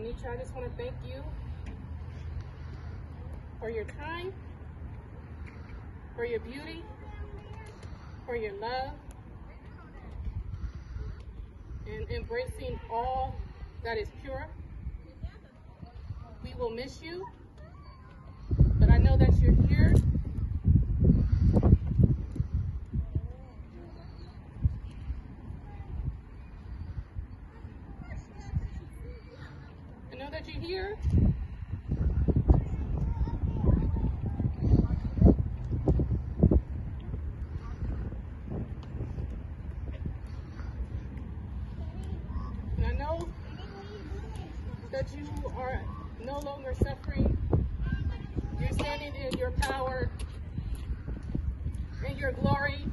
Nietzsche, I just want to thank you for your time, for your beauty, for your love, and embracing all that is pure. We will miss you, but I know that you're here. I know that you're here. And I know that you are no longer suffering. You're standing in your power, in your glory.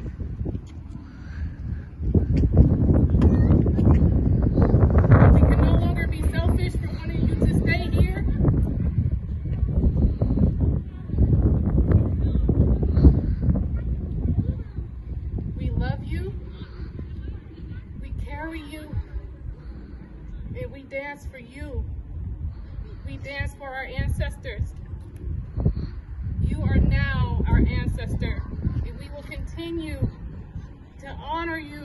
We can no longer be selfish for wanting you to stay here. We love you. We carry you. And we dance for you. We dance for our ancestors. You are now our ancestor, and we will continue to honor you.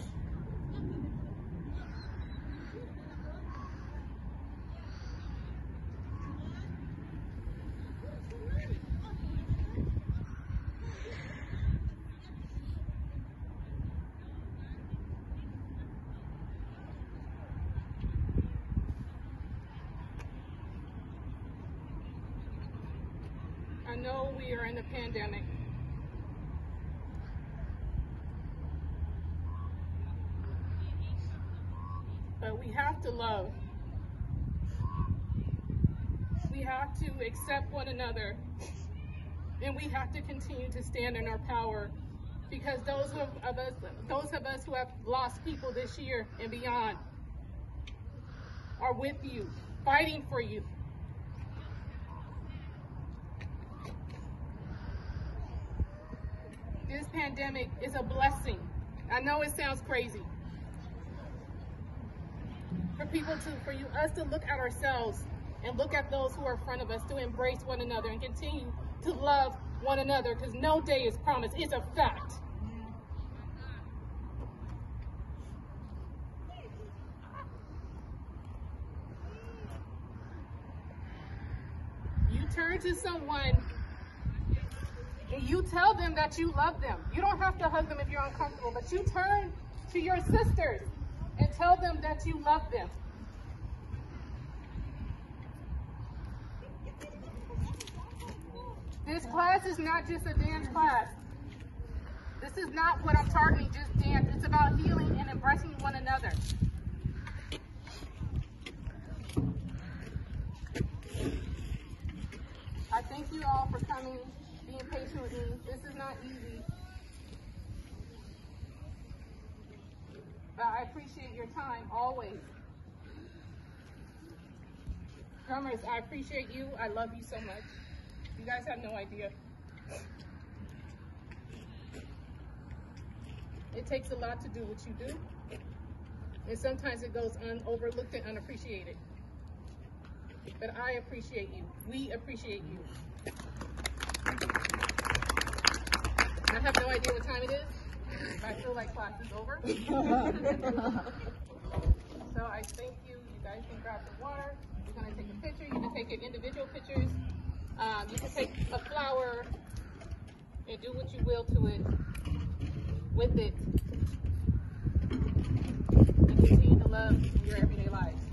I know we are in a pandemic. But we have to love. We have to accept one another. And we have to continue to stand in our power, because those of us who have lost people this year and beyond are with you, fighting for you. This pandemic is a blessing. I know it sounds crazy. For us to look at ourselves and look at those who are in front of us, to embrace one another and continue to love one another, because no day is promised. It's a fact. You turn to someone and you tell them that you love them. You don't have to hug them if you're uncomfortable, but you turn to your sisters and tell them that you love them. This class is not just a dance class. This is not what I'm targeting, just dance. It's about healing and embracing one another. I thank you all for coming, being patient with me. This is not easy. But I appreciate your time, always. Drummers, I appreciate you. I love you so much. You guys have no idea. It takes a lot to do what you do. And sometimes it goes overlooked and unappreciated. But I appreciate you. We appreciate you. I have no idea what time it is. I feel like class is over. So I thank you. You guys can grab some water. You're going to take a picture. You can take individual pictures. You can take a flower and do what you will to it, with it, and continue to love your everyday lives.